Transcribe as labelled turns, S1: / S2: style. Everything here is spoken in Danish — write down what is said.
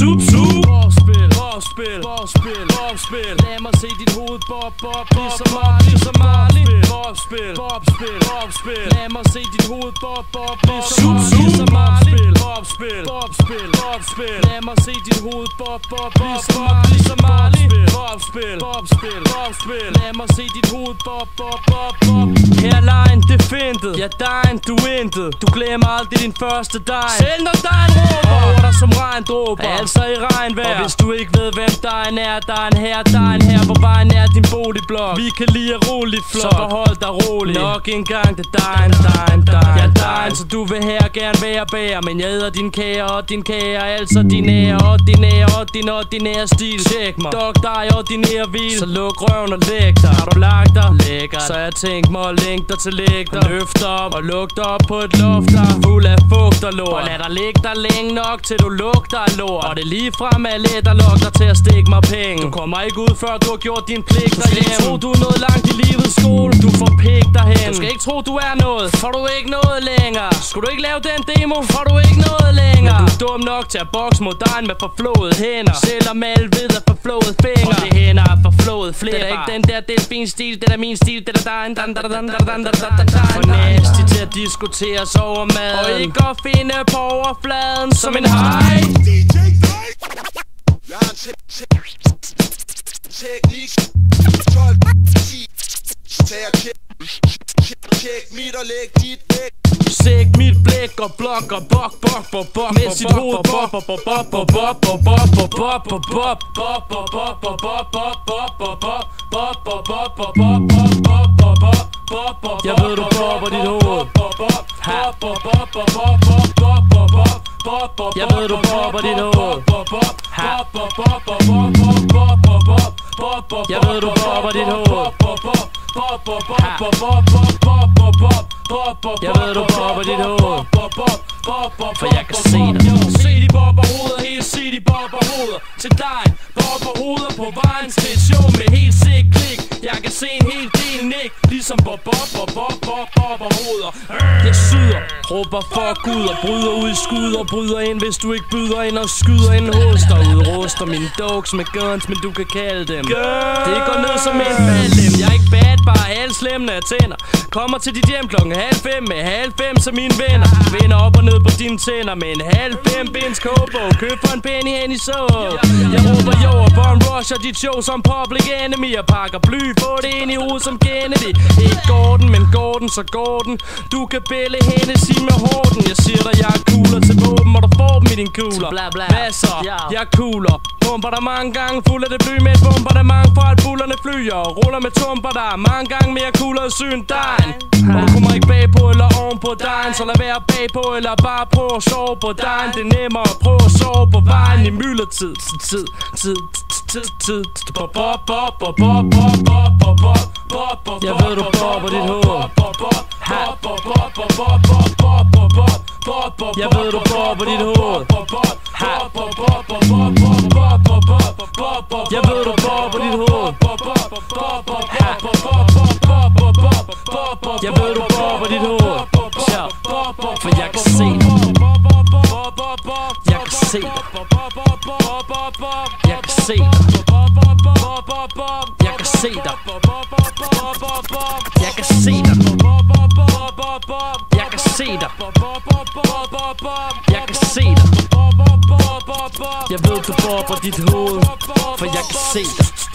S1: Bobspil, bobspil, bobspil, bobspil. Lad mig se dit hoved bob, bob, ligesom Marley. Bobspil, bobspil, bobspil. Lad mig se dit hoved bob, bob, ligesom Marley. Bobspil, bobspil, bobspil. Lad mig se dit hoved bob, bob, ligesom Marley. Bobspil, bobspil, bobspil. Lad mig se dit hoved bob, bob, bob, bob. Her lejen, det fintet. Ja, dejen, du intet. Du glemmer aldrig din første dejen. Selv når dejen råber over dig som regn dråber. Altså i regnvejr. Og hvis du ikke ved hvem dejen er, der er en her på vejen er din boligblok. Vi kan lide roligt flok, så behold dig rolig. Nok en gang det dejen. Ja, dejen, så du vil her gerne være bære. Men jeg æder din kære og din kære. Altså din ære og din ordinære stil. Tjek mig, dog dig ordinære hvil. Så luk røven og læg dig. Har du lagt dig? Lækker. Så jeg tænkt mig at lænke dig til læg dig. Løft op og luk dig op på et loft der fuld af fugt og lort. Og lad dig ligge der længe nok til du lugter af lort. Og det lige frem er let der lokker dig til at stikke mig penge. Du kommer ikke ud før du har gjort din pligt derhjemme. Du skal ikke tro du er noget langt i livets skole. Du får pik derhen. Du skal ikke tro du er noget, får du ikke noget længere. Skulle du ikke lave den demo, får du ikke noget længere. Men du er dum nok til at bokse mod dejen med forflåede hænder. Selvom alle ved at forflåede fingre. Og det hænder er forflået flere. Det er ikke den der delfinstil, det er min stil. Det er dejen. For nasty til at diskutere sig over maden. Og ikke at finde på overfladen som en hej.
S2: Jeg har en teknik 12, 10. Tag og tjek mit og læg dit væk.
S1: Sæk mit blæk og blok og bok med sit hoved jeg ved du bobber dit hoved. Jeg ved du bobber dit hoved. Jeg ved du bobber dit hoved. Jeg ved du bobber dit hoved. For jeg kan se dig. Se de bobber hoveder, helt se de bobber hoveder. Til dig, bobber hoveder på vejen til et show med helt sick klik. Jeg kan se en hel del nik, ligesom bobber hoveder. Jeg syder, råber fuck ud og bryder ud i skud og bryder ind, hvis du ikke byder ind og skyder ind hos dig. Udruster mine dogs med guns, men du kan kalde dem det går ned som en faldem. Jeg er ikke bad, bare halvslemmende af tænder. Kommer til dit hjem klokken 4:30 med 4:90 som mine venner. Vender op og ned på dine tænder med en 90 bens kobo. Køb for en penny hen i så. Jeg råber jo og Von Rusher dit show som Public Enemy. Jeg pakker bly, få det ind i hovedet som Kennedy. Ikke Gordon, men Gordon, så Gordon. Du kan bælle Hennessy med Horten. Jeg siger dig, jeg er cooler til våben, og du får dem i din kugler. Hvad så? Jeg er cooler. Pumper der mange gange, fuld af det bly med et bombardement for at bullerne flyer. Ruller med tumper der mange gange mere cooler i syn dejen. Og du kommer ikke bagpå eller oven på dejen, så lad være bagpå eller bare prøv at sove på dejen. Det er nemmere at prøve at sove på vejen i myldretid. Jeg ved du bobber dit hoved. Jeg ved du bobber dit hoved. Jeg ved du bobber dit hoved. Jeg ved du bobber dit hoved. For jeg kan se dig. Jeg kan se dig. Jeg kan se dig. Jeg kan se dig. Jeg kan se dig. Jeg kan se dig. Jeg kan se dig. Jeg ved du bobber dit hoved. For jeg kan se dig.